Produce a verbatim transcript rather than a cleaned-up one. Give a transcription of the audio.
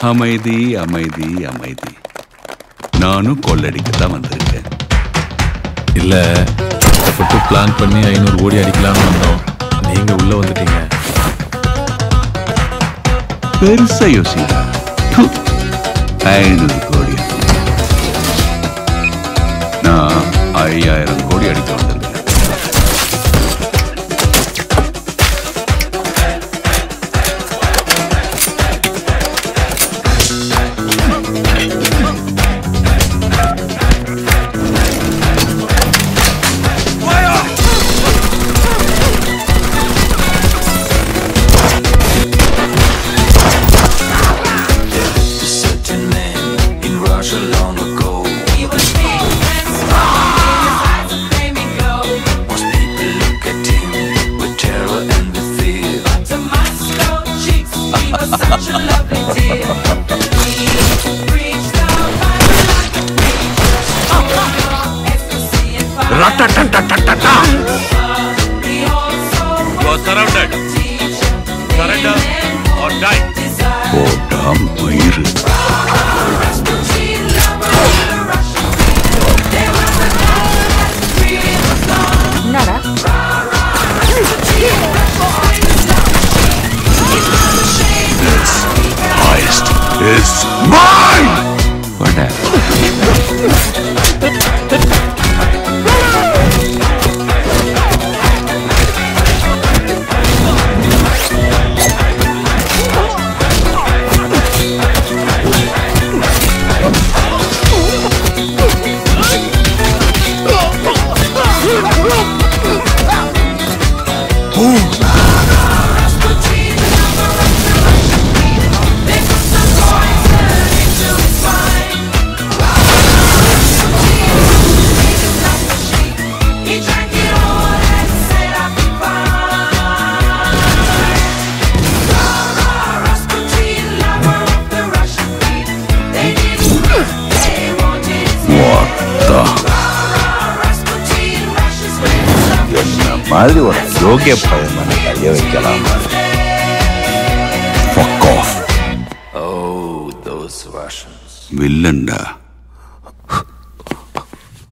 அமைதி அமைதி அமைதி. நானும் கொள்ளடிக்கத்தான் வந்திருக்கேன். இல்ல கஷ்டப்பட்டு பிளான் பண்ணி ஐநூறு கோடி அடிக்கலாம்னு வந்தோம். நீங்க உள்ள வந்துட்டீங்க. பெருசா யோசிக்கிறா. ஐநூறு கோடி நான் ஐயாயிரம் கோடி அடிக்க வந்திருக்கேன். Long ago, he was big and strong. His eyes would flame and glow. Most people look at him with terror and with fear. But to my slow cheeks, he was such a lovely dear. He reached out fire like a preacher. Oh, oh, ecstasy and fire. Rat-tat-tat-tat-tat-tat. We also You are surrounded. Surrender or die. போட்டா மயிறு. Is mine! What மாதிரி ஒரு யோகிய பயமான கைய வைக்கலாம். Fuck off. Oh, those Russians. வில்லன்டா.